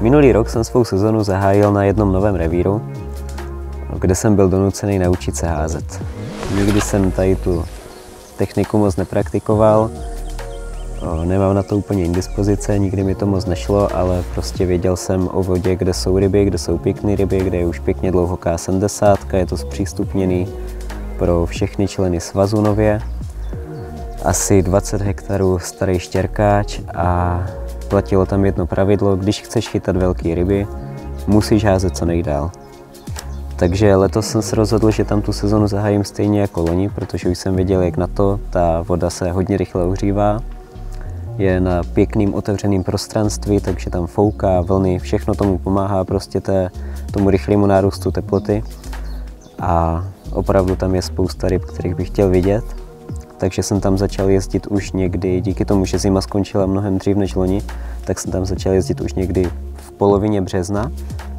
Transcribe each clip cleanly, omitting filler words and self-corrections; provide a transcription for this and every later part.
Minulý rok jsem svou sezonu zahájil na jednom novém revíru, kde jsem byl donucený naučit se házet. Nikdy jsem tady tu techniku moc nepraktikoval, nemám na to úplně indispozice, nikdy mi to moc nešlo, ale prostě věděl jsem o vodě, kde jsou ryby, kde jsou pěkné ryby, kde je už pěkně dlouhoká 70, je to zpřístupněný pro všechny členy svazu nově. Asi 20 hektarů starý štěrkáč a platilo tam jedno pravidlo, když chceš chytat velké ryby, musíš házet co nejdál. Takže letos jsem se rozhodl, že tam tu sezonu zahájím stejně jako loni, protože už jsem věděl, jak na to, ta voda se hodně rychle ohřívá. Je na pěkným otevřeným prostranství, takže tam fouká, vlny, všechno tomu pomáhá prostě tomu rychlému nárůstu teploty. A opravdu tam je spousta ryb, kterých bych chtěl vidět. Takže jsem tam začal jezdit už někdy, díky tomu, že zima skončila mnohem dřív než loni, tak jsem tam začal jezdit už někdy v polovině března.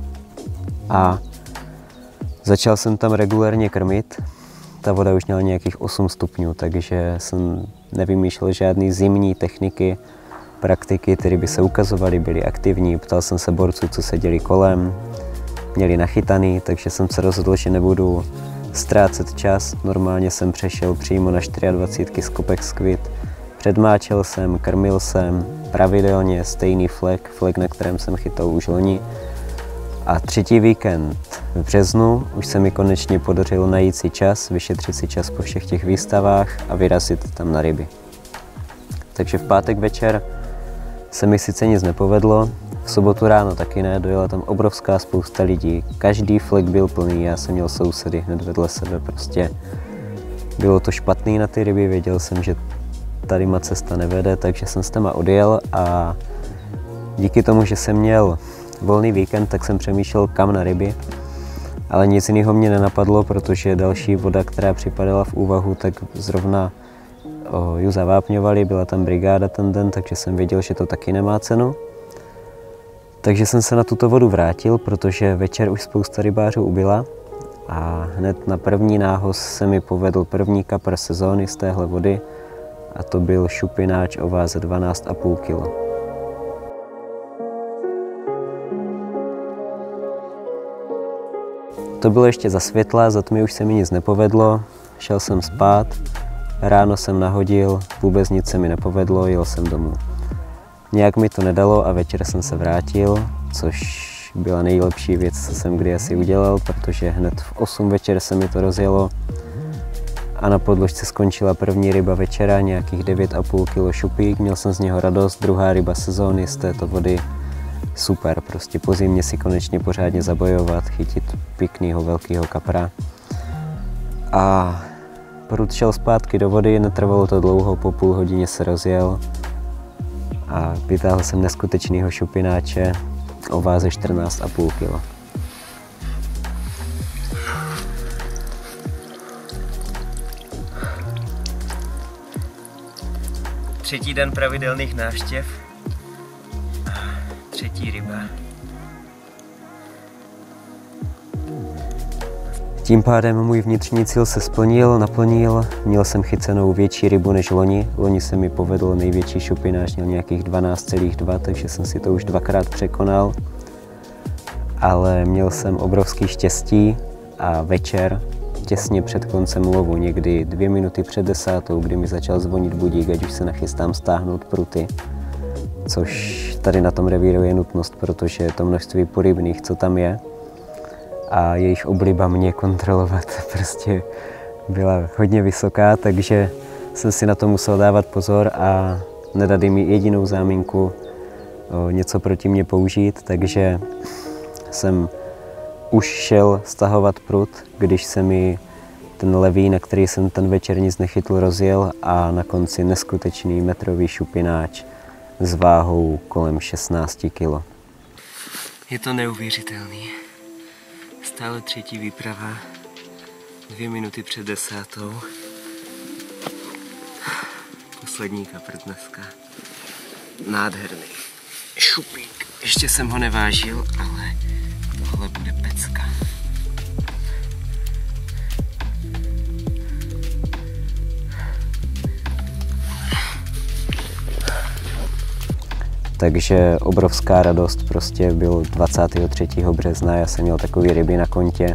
A začal jsem tam regulérně krmit. Ta voda už měla nějakých 8 stupňů, takže jsem nevymýšlel žádný zimní techniky, praktiky, které by se ukazovaly, byly aktivní. Ptal jsem se borců, co seděli kolem, měli nachytaný, takže jsem se rozhodl, že nebudu ztrácet čas. Normálně jsem přešel přímo na 24 skopek skvit. Předmáčel jsem, krmil jsem, pravidelně stejný flek, na kterém jsem chytal už loni. A třetí víkend v březnu už se mi konečně podařilo najít si čas, vyšetřit si čas po všech těch výstavách a vyrazit tam na ryby. Takže v pátek večer se mi sice nic nepovedlo, v sobotu ráno taky ne, dojela tam obrovská spousta lidí, každý flek byl plný, já jsem měl sousedy hned vedle sebe, prostě bylo to špatný na ty ryby, věděl jsem, že tady má cesta nevede, takže jsem s těma odjel a díky tomu, že jsem měl volný víkend, tak jsem přemýšlel, kam na ryby, ale nic jiného mě nenapadlo, protože další voda, která připadala v úvahu, tak zrovna ju zavápňovali, byla tam brigáda ten den, takže jsem věděl, že to taky nemá cenu. Takže jsem se na tuto vodu vrátil, protože večer už spousta rybářů ubyla a hned na první nához se mi povedl první kapr sezóny z téhle vody a to byl šupináč o váze 12,5 kg. To bylo ještě za světla, za tmy už se mi nic nepovedlo, šel jsem spát, ráno jsem nahodil, vůbec nic se mi nepovedlo, jel jsem domů. Nějak mi to nedalo a večer jsem se vrátil, což byla nejlepší věc, co jsem kdy asi udělal, protože hned v 8 večer se mi to rozjelo a na podložce skončila první ryba večera, nějakých 9,5 kg šupík, měl jsem z něho radost, druhá ryba sezóny z této vody. Super, prostě po zimě si konečně pořádně zabojovat, chytit pěknýho velkýho kapra. A prut šel zpátky do vody, netrvalo to dlouho, po půl hodině se rozjel a vytáhl jsem neskutečnýho šupináče o váze 14,5 kg. Třetí den pravidelných návštěv. Třetí ryba. Tím pádem můj vnitřní cíl se naplnil. Měl jsem chycenou větší rybu než loni. Loni se mi povedl největší šupináč, měl nějakých 12,2, takže jsem si to už dvakrát překonal. Ale měl jsem obrovský štěstí a večer, těsně před koncem lovu, někdy 2 minuty před 10, kdy mi začal zvonit budík, ať už se nachystám stáhnout pruty. Což tady na tom revíru je nutnost, protože to množství porybných, co tam je, a jejich obliba mě kontrolovat prostě byla hodně vysoká, takže jsem si na to musel dávat pozor a nedat jim jedinou záminku něco proti mě použít, takže jsem už šel stahovat prut, když se mi ten levý, na který jsem ten večer nic nechytl, rozjel a na konci neskutečný metrový šupináč s váhou kolem 16 kg. Je to neuvěřitelný. Stále třetí výprava, 2 minuty před 10. Poslední kapr dneska. Nádherný šupík. Ještě jsem ho nevážil, ale tohle bude pecka. Takže obrovská radost, prostě byl 23. března, já jsem měl takový ryby na kontě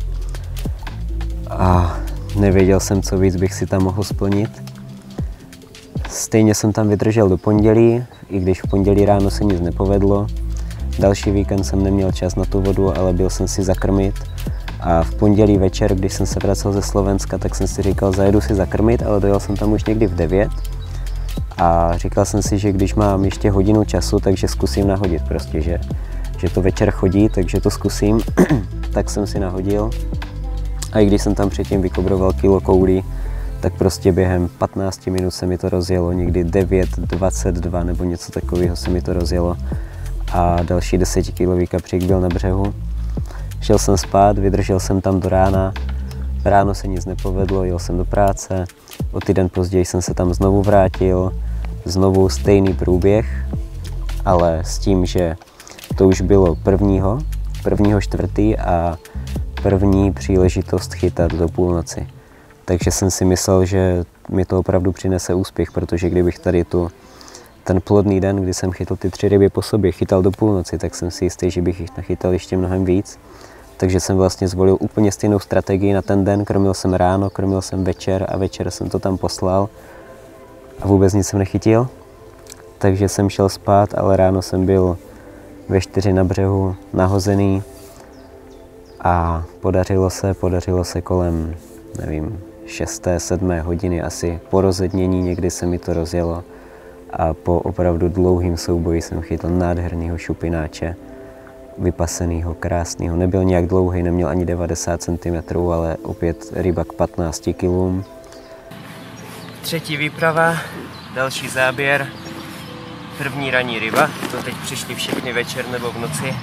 a nevěděl jsem, co víc bych si tam mohl splnit. Stejně jsem tam vydržel do pondělí, i když v pondělí ráno se nic nepovedlo. Další víkend jsem neměl čas na tu vodu, ale byl jsem si zakrmit. A v pondělí večer, když jsem se vracel ze Slovenska, tak jsem si říkal, zajedu si zakrmit, ale dojel jsem tam už někdy v 9. A říkal jsem si, že když mám ještě hodinu času, takže zkusím nahodit prostě, že to večer chodí, takže to zkusím. Tak jsem si nahodil. A i když jsem tam předtím vykobroval kilo koulí, tak prostě během 15 minut se mi to rozjelo, někdy 9:22 nebo něco takového se mi to rozjelo. A další 10kilový kapřík byl na břehu. Šel jsem spát, vydržel jsem tam do rána. Ráno se nic nepovedlo, jel jsem do práce. O týden později jsem se tam znovu vrátil. Znovu stejný průběh, ale s tím, že to už bylo prvního čtvrtý a první příležitost chytat do půlnoci. Takže jsem si myslel, že mi to opravdu přinese úspěch, protože kdybych tady ten plodný den, kdy jsem chytl ty 3 ryby po sobě, chytal do půlnoci, tak jsem si jistý, že bych jich nachytal ještě mnohem víc. Takže jsem vlastně zvolil úplně stejnou strategii na ten den. Krmil jsem ráno, krmil jsem večer a večer jsem to tam poslal a vůbec nic jsem nechytil. Takže jsem šel spát, ale ráno jsem byl ve 4 na břehu nahozený a podařilo se kolem, nevím, 6. 7. hodiny asi po rozednění, někdy se mi to rozjelo a po opravdu dlouhým souboji jsem chytl nádhernýho šupináče, vypasenýho, krásnýho. Nebyl nějak dlouhý, neměl ani 90 cm, ale opět ryba k 15 kg. Třetí výprava, další záběr, první ranní ryba, to teď přišli všechny večer nebo v noci.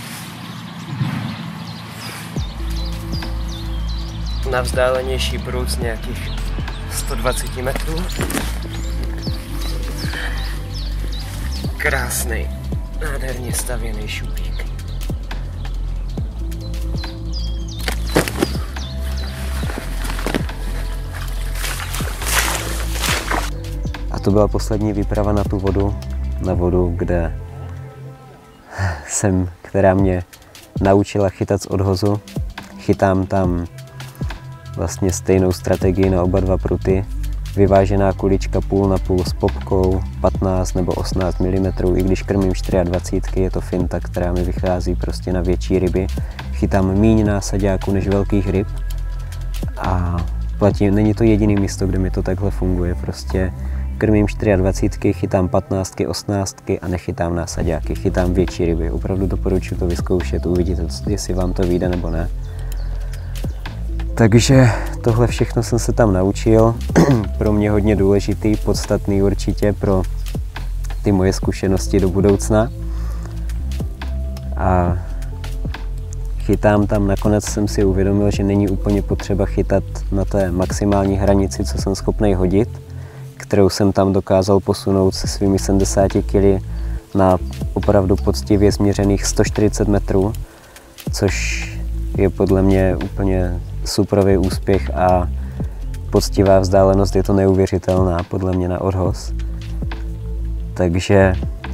Na vzdálenější prud z nějakých 120 metrů. Krásný, nádherně stavěný šupík. A to byla poslední výprava na tu vodu, která mě naučila chytat z odhozu. Chytám tam vlastně stejnou strategii na oba dva pruty. Vyvážená kulička půl na půl s popkou, 15 nebo 18 mm, i když krmím 24, je to finta, která mi vychází prostě na větší ryby. Chytám míň násaďáků než velkých ryb a není to jediné místo, kde mi to takhle funguje. Prostě krmím 24, chytám 15, 18 a nechytám násaďáky, chytám větší ryby. Opravdu doporučuji to vyzkoušet, uvidíte, jestli vám to vyjde nebo ne. Takže tohle všechno jsem se tam naučil, pro mě hodně důležitý, podstatný určitě pro ty moje zkušenosti do budoucna. A chytám tam, nakonec jsem si uvědomil, že není úplně potřeba chytat na té maximální hranici, co jsem schopný hodit, kterou jsem tam dokázal posunout se svými 70 kg na opravdu poctivě změřených 140 metrů, což je podle mě úplně superový úspěch a poctivá vzdálenost, je to neuvěřitelná podle mě na odhoz. Takže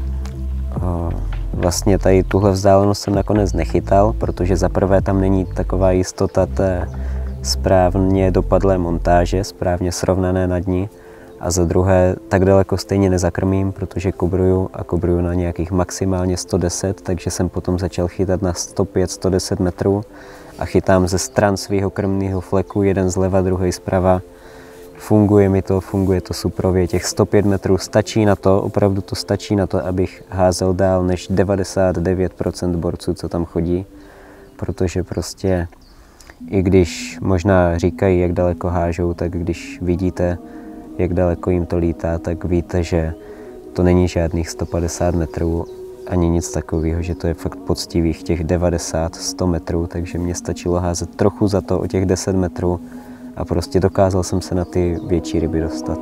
vlastně tady tuhle vzdálenost jsem nakonec nechytal, protože za prvé tam není taková jistota té správně dopadlé montáže, správně srovnané na dni, a za druhé tak daleko stejně nezakrmím, protože kobruju na nějakých maximálně 110, takže jsem potom začal chytat na 105-110 metrů a chytám ze stran svého krmného fleku, jeden zleva, druhý zprava. Funguje to suprově, těch 105 metrů stačí na to, opravdu to stačí na to, abych házel dál než 99% borců, co tam chodí, protože prostě i když možná říkají, jak daleko hážou, tak když vidíte, jak daleko jim to lítá, tak víte, že to není žádných 150 metrů ani nic takového, že to je fakt poctivých těch 90-100 metrů, takže mě stačilo házet trochu za to o těch 10 metrů a prostě dokázal jsem se na ty větší ryby dostat.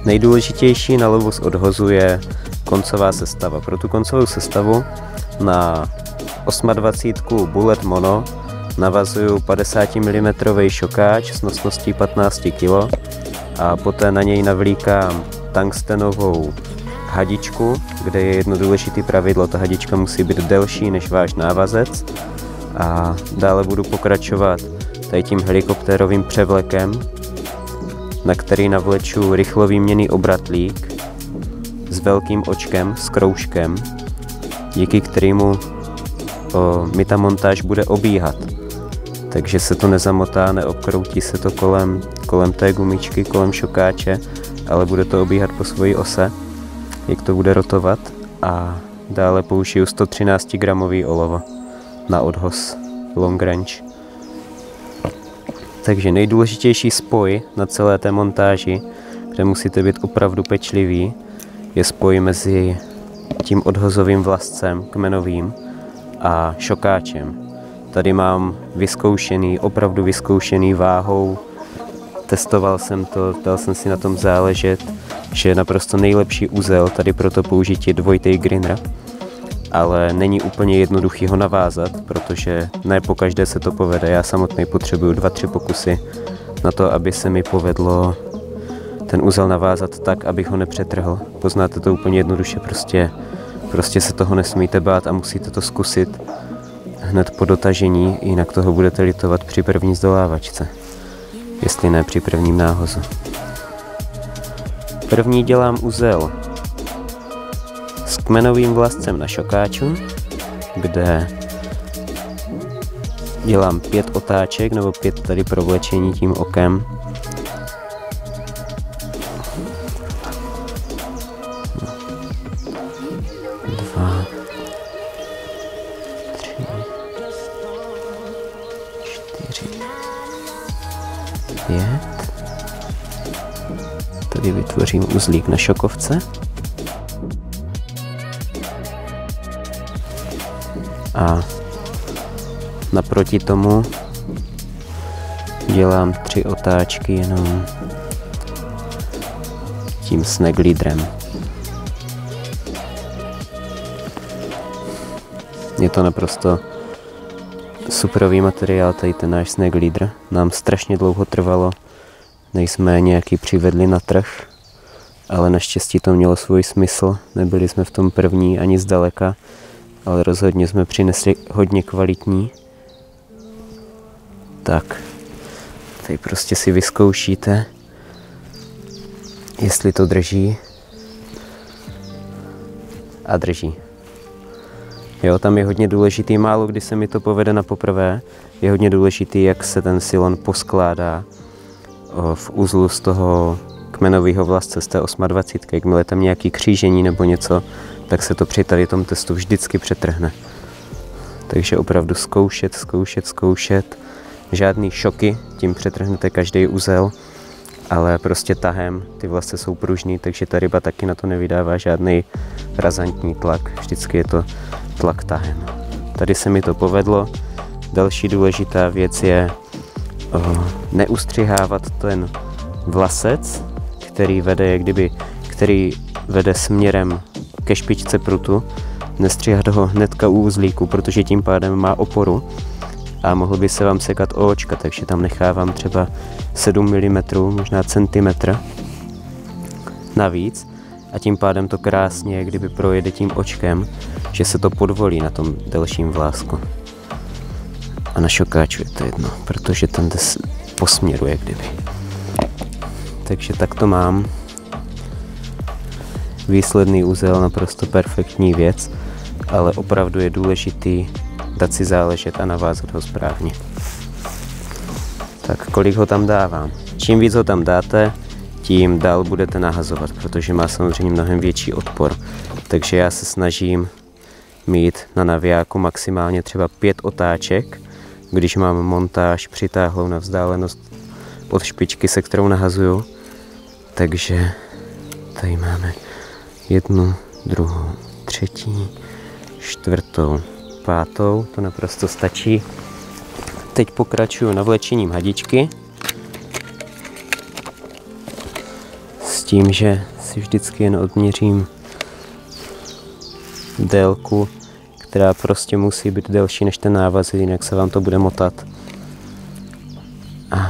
Nejdůležitější na lovu z odhozu je koncová sestava. Pro tu koncovou sestavu na 28 Bullet Mono navazuju 50 mm šokáč s nosností 15 kg a poté na něj navlíkám tungstenovou hadičku, kde je jedno důležité pravidlo, ta hadička musí být delší než váš návazec, a dále budu pokračovat tady tím helikoptérovým převlekem, na který navleču rychlovýměnný obratlík s velkým očkem, s kroužkem, díky kterému mi ta montáž bude obíhat. Takže se to nezamotá, neobkroutí se to kolem té gumičky, kolem šokáče, ale bude to obíhat po svojí ose, jak to bude rotovat. A dále použiju 113 gramový olovo na odhoz long range. Takže nejdůležitější spoj na celé té montáži, kde musíte být opravdu pečlivý, je spoj mezi tím odhozovým vlascem kmenovým a šokáčem. Tady mám vyzkoušený, opravdu vyzkoušený váhou, testoval jsem to, dal jsem si na tom záležet, že je naprosto nejlepší uzel tady pro to použití dvojitý greener, ale není úplně jednoduchý ho navázat, protože ne pokaždé se to povede. Já samotný potřebuju 2-3 pokusy na to, aby se mi povedlo ten uzel navázat tak, abych ho nepřetrhl. Poznáte to úplně jednoduše, prostě se toho nesmíte bát a musíte to zkusit hned po dotažení, jinak toho budete litovat při první zdolávačce, jestli ne při prvním náhozu. První dělám uzel s kmenovým vlascem na šokáču, kde dělám 5 otáček nebo 5 tady provlečení tím okem. Tady vytvořím uzlík na šokovce a naproti tomu dělám 3 otáčky jenom tím snag leaderem. Je to naprosto superový materiál, tady ten náš snag leader. Nám strašně dlouho trvalo, než jsme nějaký přivedli na trh, ale naštěstí to mělo svůj smysl. Nebyli jsme v tom první ani zdaleka, ale rozhodně jsme přinesli hodně kvalitní. Tak, tady prostě si vyzkoušíte, jestli to drží. A drží. Jo, tam je hodně důležitý, málo kdy se mi to povede na poprvé, je hodně důležitý, jak se ten silon poskládá v uzlu z toho kmenového vlasce, z té 28. Jakmile tam nějaký křížení nebo něco, tak se to při tady tom testu vždycky přetrhne. Takže opravdu zkoušet. Žádný šoky, tím přetrhnete každý uzel, ale prostě tahem, ty vlasce jsou pružný, takže ta ryba taky na to nevydává žádný razantní tlak, vždycky je to tlak tahem. Tady se mi to povedlo. Další důležitá věc je neustřihávat ten vlasec, který vede směrem ke špičce prutu, nestříhat ho hnedka u uzlíku, protože tím pádem má oporu a mohl by se vám sekat o očka, takže tam nechávám třeba 7 mm, možná centimetr navíc a tím pádem to krásně, kdyby projede tím očkem, že se to podvolí na tom delším vlásku. A na šokáču je to jedno, protože ten po směru je kdyby. Takže tak to mám. Výsledný uzel, naprosto perfektní věc, ale opravdu je důležitý dát si záležet a navázat ho správně. Tak kolik ho tam dávám? Čím víc ho tam dáte, tím dál budete nahazovat, protože má samozřejmě mnohem větší odpor. Takže já se snažím mít na navijáku maximálně třeba 5 otáček, když mám montáž přitáhlou na vzdálenost od špičky, se kterou nahazuju. Takže tady máme 1, 2, 3, 4, 5, to naprosto stačí. Teď pokračuju navlečením hadičky, s tím, že si vždycky jen odměřím délku, která prostě musí být delší než ten návaz, jinak se vám to bude motat. A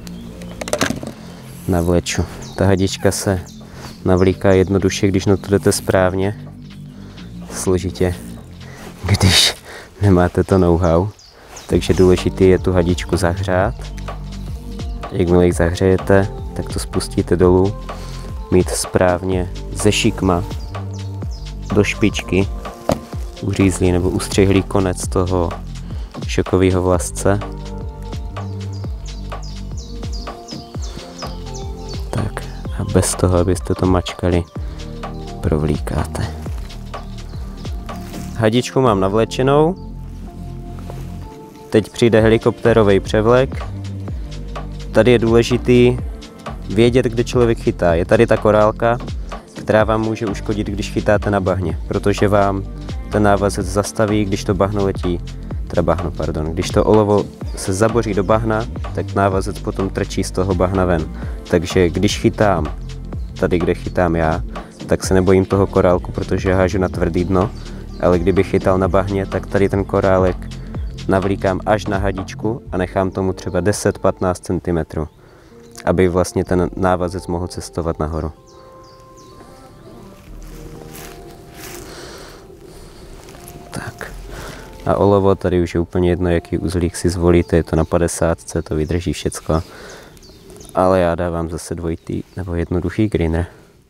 navleču. Ta hadička se navlíká jednoduše, když to jdete správně, složitě, když nemáte to know-how. Takže důležité je tu hadičku zahřát. Jakmile ji zahřejete, tak to spustíte dolů. Mít správně ze šikma do špičky uřízlý nebo ustřihlý konec toho šokového vlasce. Tak a bez toho, abyste to mačkali, provlíkáte. Hadičku mám navlečenou. Teď přijde helikoptérový převlek. Tady je důležitý vědět, kde člověk chytá. Je tady ta korálka, která vám může uškodit, když chytáte na bahně, protože vám ten návazec zastaví, když to bahno letí, když to olovo se zaboří do bahna, tak návazec potom trčí z toho bahna ven. Takže když chytám tady, kde chytám já, tak se nebojím toho korálku, protože hážu na tvrdý dno, ale kdyby chytal na bahně, tak tady ten korálek navlíkám až na hadičku a nechám tomu třeba 10-15 cm, aby vlastně ten návazec mohl cestovat nahoru. Tak. A olovo tady už je úplně jedno, jaký uzlík si zvolíte, je to na 50, to vydrží všecko. Ale já dávám zase dvojitý nebo jednoduchý greener.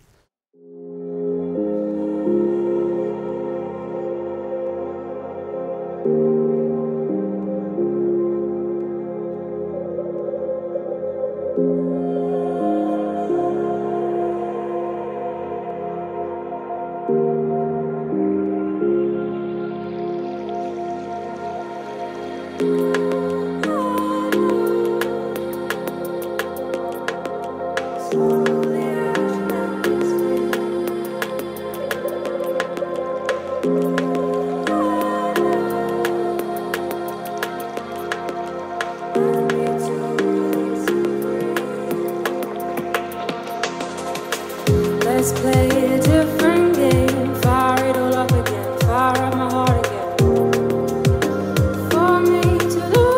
Let's play a different game. Fire it all up again. Fire up my heart again. For me to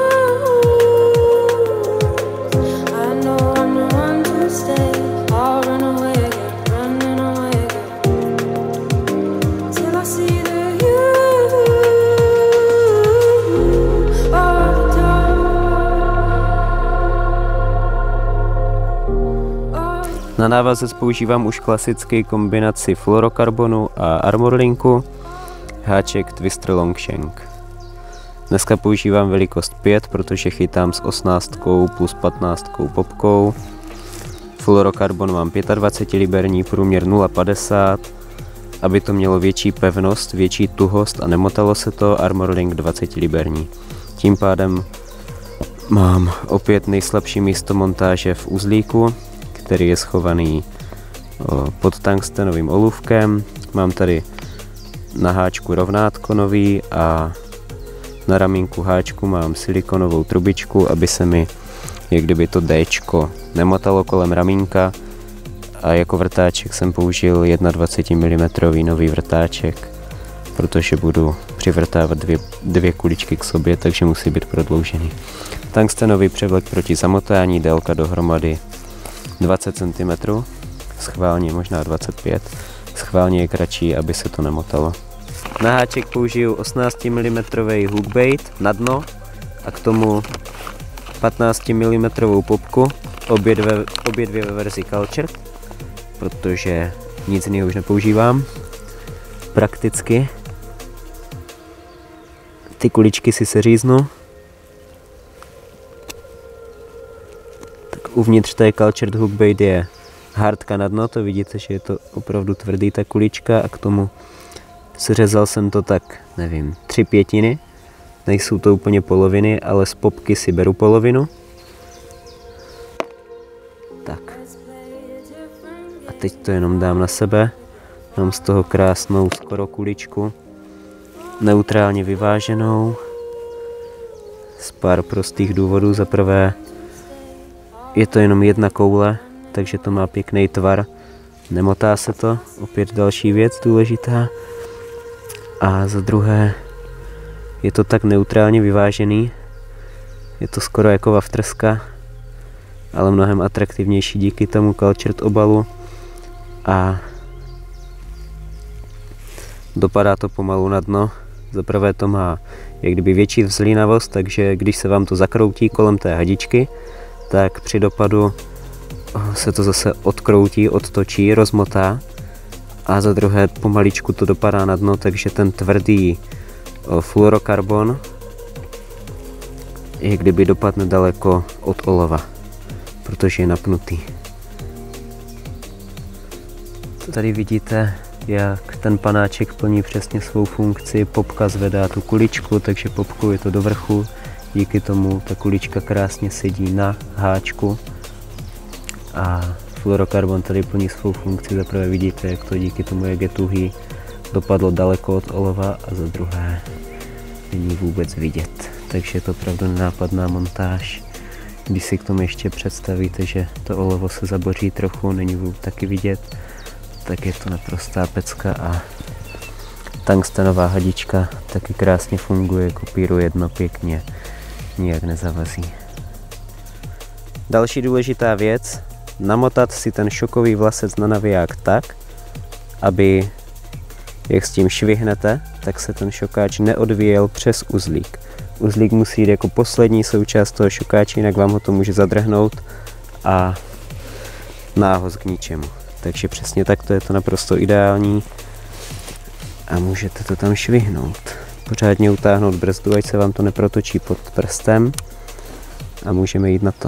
lose, I know I'm the one to stay. I'll run away again, running away again, till I see the you of the dark. Na návazec používám už klasicky kombinaci fluorokarbonu a armorlinku, háček Twister Longshank. Dneska používám velikost 5, protože chytám s 18 plus 15 popkou. Fluorokarbon mám 25 liberní, průměr 0,50, aby to mělo větší pevnost, větší tuhost a nemotalo se to, Armorlink 20 liberní. Tím pádem mám opět nejslabší místo montáže v uzlíku, který je schovaný pod tungstenovým olůvkem. Mám tady na háčku rovnátko nový a na ramínku háčku mám silikonovou trubičku, aby se mi, jak kdyby to Dčko nemotalo kolem ramínka, a jako vrtáček jsem použil 21 mm nový vrtáček, protože budu přivrtávat dvě kuličky k sobě, takže musí být prodloužený. Tungstenový převlek proti zamotání, délka dohromady 20 cm, schválně možná 25, schválně je kratší, aby se to nemotalo. Na háček použiju 18 mm hookbait na dno a k tomu 15 mm popku, obě dvě ve verzi Cultured, protože nic jiného už nepoužívám. Prakticky ty kuličky si seříznu. Uvnitř té Cultured hookbait je hardka na dno, to vidíte, že je to opravdu tvrdý ta kulička, a k tomu seřezal jsem to tak, nevím, 3/5. Nejsou to úplně poloviny, ale z popky si beru polovinu. Tak. A teď to jenom dám na sebe. Mám z toho krásnou skoro kuličku. Neutrálně vyváženou. Z pár prostých důvodů. Za prvé, je to jenom jedna koule, takže to má pěkný tvar nemotá se to, opět další věc důležitá. A za druhé, je to tak neutrálně vyvážený, je to skoro jako waftrska, ale mnohem atraktivnější díky tomu cultured obalu a dopadá to pomalu na dno. Zaprvé to má jak kdyby větší vzlínavost, takže když se vám to zakroutí kolem té hadičky, tak při dopadu se to zase odkroutí, odtočí, rozmotá a za druhé pomaličku to dopadá na dno, takže ten tvrdý fluorokarbon jak kdyby dopadne daleko od olova, protože je napnutý. Tady vidíte, jak ten panáček plní přesně svou funkci. Popka zvedá tu kuličku, takže popkuje to do vrchu. Díky tomu ta kulička krásně sedí na háčku. A fluorokarbon tady plní svou funkci. Zaprvé vidíte, jak to díky tomu, jak je tuhý, dopadlo daleko od olova a za druhé není vůbec vidět. Takže je to opravdu nenápadná montáž. Když si k tomu ještě představíte, že to olovo se zaboří trochu, není vůbec taky vidět, tak je to naprostá pecka a tungstenová hadička taky krásně funguje, kopíruje dno pěkně, nijak nezavazí. Další důležitá věc, namotat si ten šokový vlasec na naviják tak, aby, jak s tím švihnete, tak se ten šokáč neodvíjel přes uzlík. Uzlík musí jít jako poslední součást toho šokáče, jinak vám ho to může zadrhnout a nához k ničemu. Takže přesně takto je to naprosto ideální a můžete to tam švihnout. Pořádně utáhnout brzdu, ať se vám to neprotočí pod prstem a můžeme jít na to.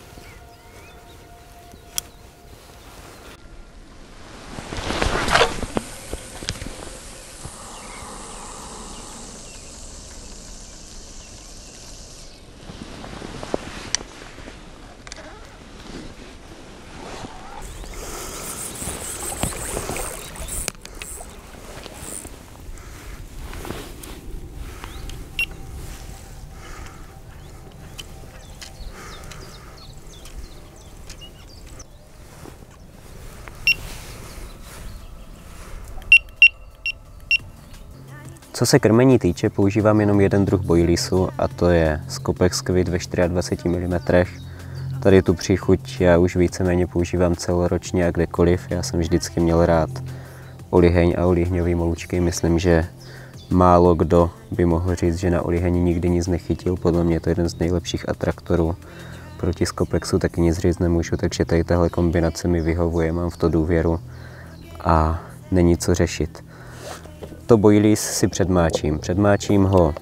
Co se krmení týče, používám jenom jeden druh boilisu a to je Scopex Squid ve 24 mm. Tady tu příchuť já už víceméně používám celoročně a kdekoliv. Já jsem vždycky měl rád oliheň a olihňový moučky. Myslím, že málo kdo by mohl říct, že na oliheni nikdy nic nechytil. Podle mě je to jeden z nejlepších atraktorů. Proti Scopexu taky nic říct nemůžu, takže tady tahle kombinace mi vyhovuje, mám v to důvěru a není co řešit. To boilies si předmáčím. Předmáčím ho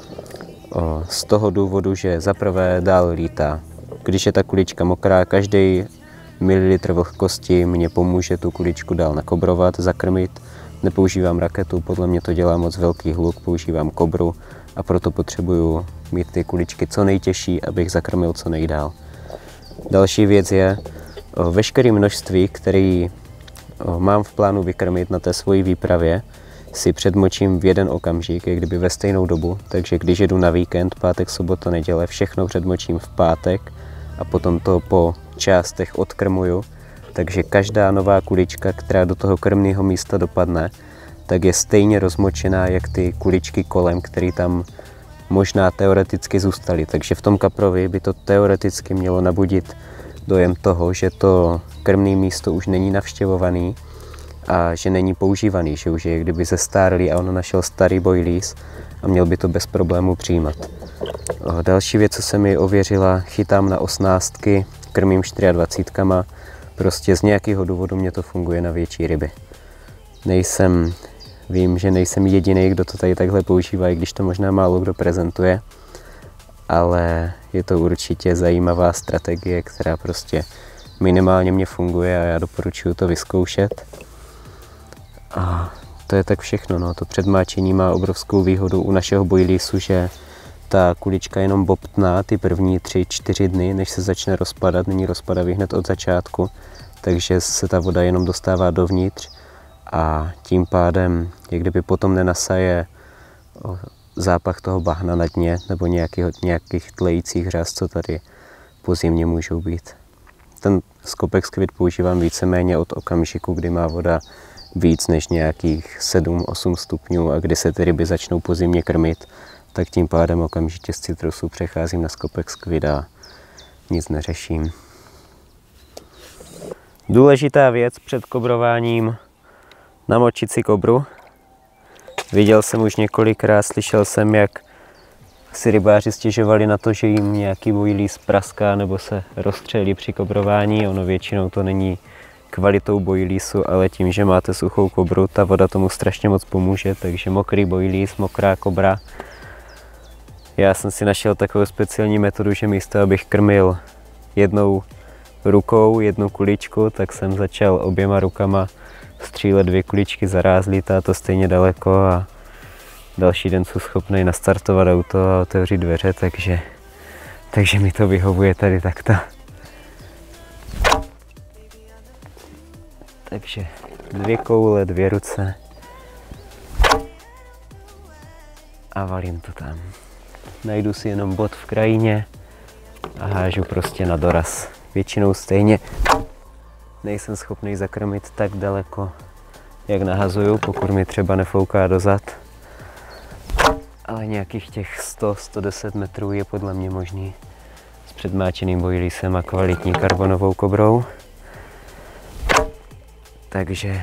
z toho důvodu, že zaprvé dál lítá. Když je ta kulička mokrá, každý mililitr vlhkosti mě pomůže tu kuličku dál nakobrovat, zakrmit. Nepoužívám raketu, podle mě to dělá moc velký hluk, používám kobru a proto potřebuju mít ty kuličky co nejtěžší, abych zakrmil co nejdál. Další věc je veškeré množství, které mám v plánu vykrmit na té svojí výpravě, si předmočím v jeden okamžik, jak kdyby ve stejnou dobu, takže když jedu na víkend, pátek, sobota, neděle, všechno předmočím v pátek a potom to po částech odkrmuju, takže každá nová kulička, která do toho krmného místa dopadne, tak je stejně rozmočená, jak ty kuličky kolem, které tam možná teoreticky zůstaly. Takže v tom kaprovi by to teoreticky mělo nabudit dojem toho, že to krmné místo už není navštěvovaný a že není používaný, že už je kdyby zestárlý a on našel starý boilies a měl by to bez problémů přijímat. Další věc, co se mi ověřila, chytám na 18, krmím 24, prostě z nějakého důvodu mě to funguje na větší ryby. Vím, že nejsem jediný, kdo to tady takhle používá, i když to možná málo kdo prezentuje, ale je to určitě zajímavá strategie, která prostě minimálně mě funguje a já doporučuji to vyzkoušet. A to je tak všechno, no. To předmáčení má obrovskou výhodu u našeho boiliesu, že ta kulička jenom bobtná ty první 3-4 dny, než se začne rozpadat, není rozpadavý hned od začátku, takže se ta voda jenom dostává dovnitř a tím pádem, jak kdyby potom nenasaje zápach toho bahna na dně nebo nějakých tlejících řas, co tady po zimě můžou být. Ten Skopek Squid používám víceméně od okamžiku, kdy má voda víc než nějakých 7-8 stupňů a kdy se ty ryby začnou po zimě krmit, tak tím pádem okamžitě z citrusu přecházím na Skopek Squid a nic neřeším. Důležitá věc před kobrováním: namočit si kobru. Viděl jsem už několikrát, slyšel jsem, jak si rybáři stěžovali na to, že jim nějaký boilíz praská nebo se rozstřelí při kobrování. Ono většinou to není kvalitou boilízu, ale tím, že máte suchou kobru, ta voda tomu strašně moc pomůže, takže mokrý boilíz, mokrá kobra. Já jsem si našel takovou speciální metodu, že místo abych krmil jednou rukou jednu kuličku, tak jsem začal oběma rukama střílet 2 kuličky zaráz, lítá to stejně daleko a další den jsou schopný nastartovat auto a otevřít dveře, takže mi to vyhovuje tady takto. Takže 2 koule, 2 ruce a valím to tam. Najdu si jenom bod v krajině a hážu prostě na doraz. Většinou stejně nejsem schopný zakrmit tak daleko, jak nahazuju, pokud mi třeba nefouká dozad. Ale nějakých těch 100-110 metrů je podle mě možný s předmáčeným boilísem a kvalitní karbonovou kobrou. Takže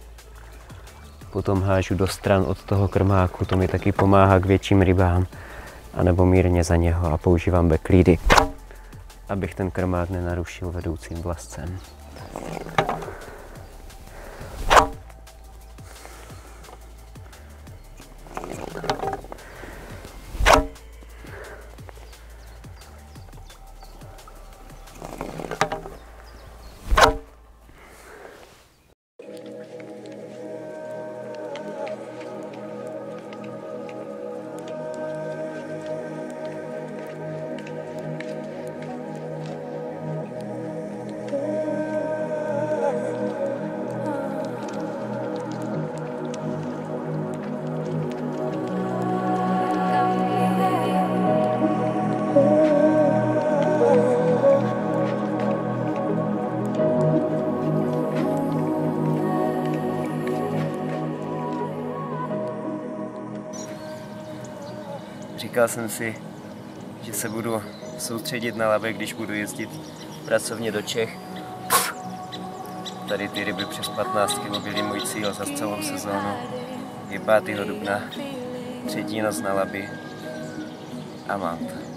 potom hážu do stran od toho krmáku, to mi taky pomáhá k větším rybám, anebo mírně za něho a používám backlídy, abych ten krmák nenarušil vedoucím vlascem. Říkal jsem si, že se budu soustředit na labe, když budu jezdit pracovně do Čech. Tady ty ryby přes 15 kg byly můj cíl za celou sezónu. Je 5. dubna, 3. noc na Labi a mám to.